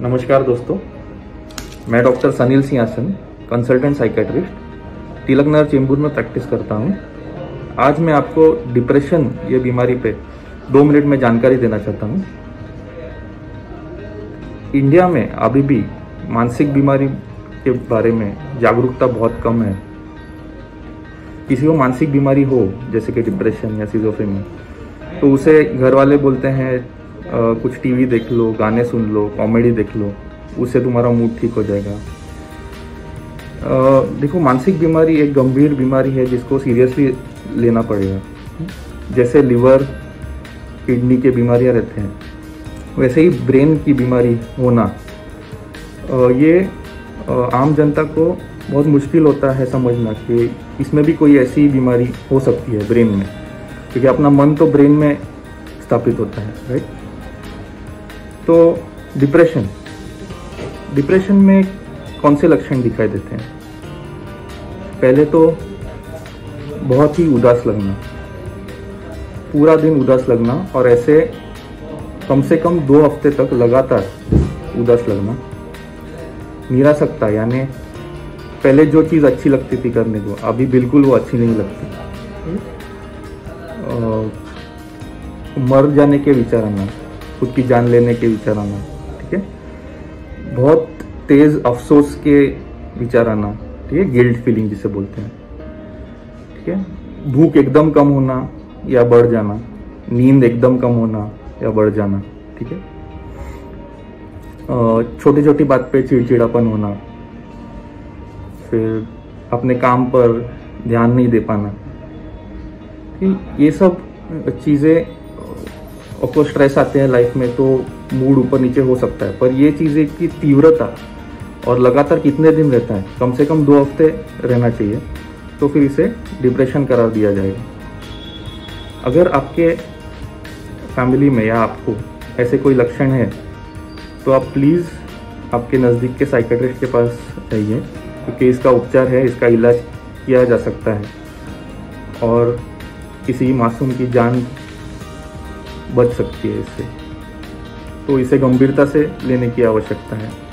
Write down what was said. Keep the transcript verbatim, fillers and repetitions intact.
नमस्कार दोस्तों, मैं doctor Sanil Singh Asan, consultant psychiatrist, Tilak Nagar Chembur में प्रैक्टिस करता हूं। आज मैं आपको डिप्रेशन ये बीमारी पे दो मिनट में जानकारी देना चाहता हूं। इंडिया में अभी भी मानसिक बीमारी के बारे में जागरूकता बहुत कम है। किसी को मानसिक बीमारी हो जैसे कि डिप्रेशन या सिजोफ्रेनिया, तो उसे घर वाले बोलते हैं आ, कुछ टीवी देख लो, गाने सुन लो, कॉमेडी देख लो, उससे तुम्हारा मूड ठीक हो जाएगा। आ, देखो, मानसिक बीमारी एक गंभीर बीमारी है जिसको सीरियसली लेना पड़ेगा। जैसे लिवर, किडनी के बीमारियां रहते हैं, वैसे ही ब्रेन की बीमारी होना आ, ये आ, आम जनता को बहुत मुश्किल होता है समझना कि इसमें भी कोई ऐसी बीमारी हो सकती है ब्रेन में, क्योंकि अपना मन तो ब्रेन में स्थापित होता है, राइट। तो डिप्रेशन डिप्रेशन में कौन से लक्षण दिखाई देते हैं? पहले तो बहुत ही उदास लगना, पूरा दिन उदास लगना, और ऐसे कम से कम दो हफ्ते तक लगातार उदास लगना। निरासक्ता, यानी पहले जो चीज़ अच्छी लगती थी करने को, अभी बिल्कुल वो अच्छी नहीं लगती। मर जाने के विचार आना, खुद की जान लेने के विचार आना, ठीक है। बहुत तेज अफसोस के विचार आना, ठीक है, गिल्ट फीलिंग जिसे बोलते हैं, ठीक है। भूख एकदम कम होना या बढ़ जाना, नींद एकदम कम होना या बढ़ जाना, ठीक है। छोटी छोटी बात पे चिड़चिड़ापन होना, फिर अपने काम पर ध्यान नहीं दे पाना, ये सब चीज़ें। आपको स्ट्रेस आते हैं लाइफ में तो मूड ऊपर नीचे हो सकता है, पर ये चीज़ें की तीव्रता और लगातार कितने दिन रहता है, कम से कम दो हफ्ते रहना चाहिए, तो फिर इसे डिप्रेशन करार दिया जाएगा। अगर आपके फैमिली में या आपको ऐसे कोई लक्षण है तो आप प्लीज़ आपके नज़दीक के साइकेट्रिस्ट के पास जाइए, क्योंकि इसका उपचार है, इसका इलाज किया जा सकता है और किसी मासूम की जान बच सकती है इससे। तो इसे गंभीरता से लेने की आवश्यकता है।